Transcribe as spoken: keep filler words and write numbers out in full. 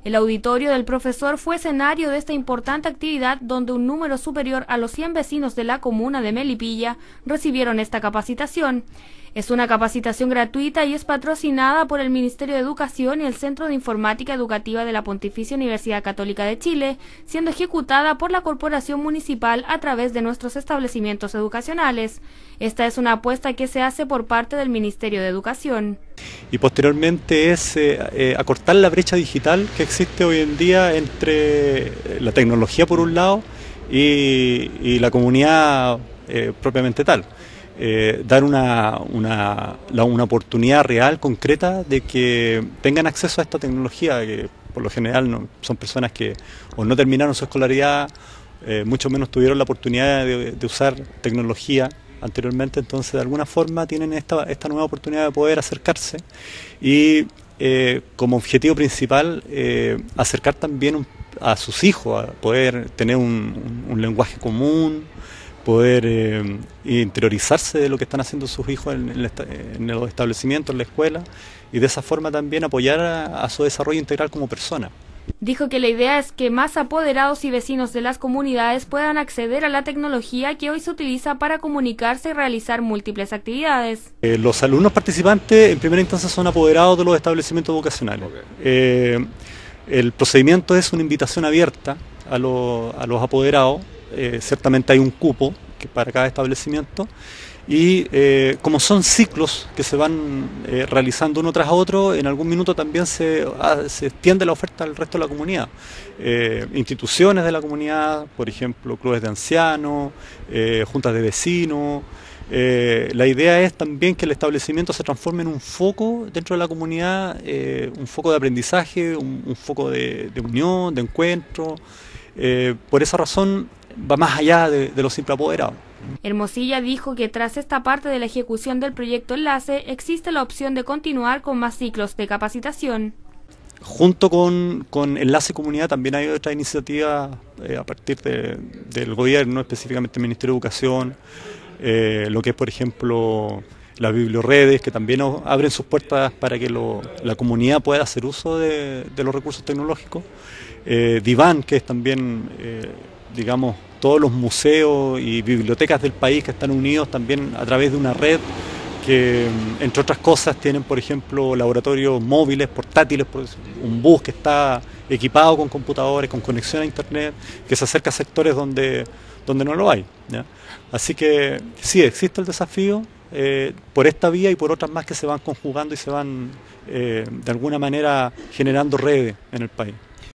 El auditorio del profesor fue escenario de esta importante actividad donde un número superior a los cien vecinos de la comuna de Melipilla recibieron esta capacitación. Es una capacitación gratuita y es patrocinada por el Ministerio de Educación y el Centro de Informática Educativa de la Pontificia Universidad Católica de Chile, siendo ejecutada por la Corporación Municipal a través de nuestros establecimientos educacionales. Esta es una apuesta que se hace por parte del Ministerio de Educación. Y posteriormente es eh, eh, acortar la brecha digital que existe hoy en día entre la tecnología por un lado y, y la comunidad eh, propiamente tal. Eh, dar una, una, la, una oportunidad real, concreta, de que tengan acceso a esta tecnología, que por lo general no, son personas que o no terminaron su escolaridad, eh, mucho menos tuvieron la oportunidad de, de usar tecnología anteriormente, entonces de alguna forma tienen esta, esta nueva oportunidad de poder acercarse y eh, como objetivo principal eh, acercar también un, a sus hijos, a poder tener un, un, un lenguaje común, poder eh, interiorizarse de lo que están haciendo sus hijos en, en, en los establecimientos, en la escuela, y de esa forma también apoyar a, a su desarrollo integral como persona. Dijo que la idea es que más apoderados y vecinos de las comunidades puedan acceder a la tecnología que hoy se utiliza para comunicarse y realizar múltiples actividades. Eh, los alumnos participantes en primera instancia son apoderados de los establecimientos educacionales. Okay. Eh, el procedimiento es una invitación abierta a, lo, a los apoderados. Eh, ciertamente hay un cupo que para cada establecimiento y eh, como son ciclos que se van eh, realizando uno tras otro, en algún minuto también se, ah, se extiende la oferta al resto de la comunidad. Eh, instituciones de la comunidad, por ejemplo, clubes de ancianos, eh, juntas de vecinos. Eh, la idea es también que el establecimiento se transforme en un foco dentro de la comunidad, eh, un foco de aprendizaje, un, un foco de, de unión, de encuentro. Eh, por esa razón va más allá de, de los simples apoderados. Hermosilla dijo que tras esta parte de la ejecución del proyecto Enlace existe la opción de continuar con más ciclos de capacitación. Junto con, con Enlace Comunidad también hay otra iniciativa eh, a partir de, del gobierno, específicamente el Ministerio de Educación, eh, lo que es por ejemplo las biblioredes, que también abren sus puertas para que lo, la comunidad pueda hacer uso de, de los recursos tecnológicos. Eh, Divan, que es también, eh, digamos, todos los museos y bibliotecas del país que están unidos también a través de una red que, entre otras cosas, tienen, por ejemplo, laboratorios móviles, portátiles, un bus que está equipado con computadores, con conexión a internet, que se acerca a sectores donde, donde no lo hay, ¿ya? Así que sí, existe el desafío eh, por esta vía y por otras más que se van conjugando y se van, eh, de alguna manera, generando redes en el país.